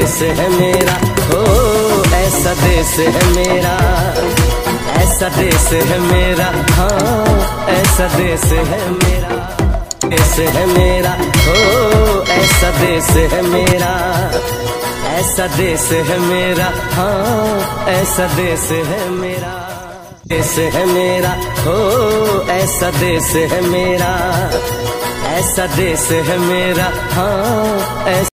देश है मेरा, हो ऐसा देश है मेरा, ऐसा देश है मेरा, हाँ ऐसा देश है मेरा, देश है मेरा, हो ऐसा देश है मेरा, ऐसा देश है मेरा, हाँ ऐसा देश है मेरा, देश है मेरा, हो ऐसा देश है मेरा, ऐसा देश है मेरा, हाँ ऐसा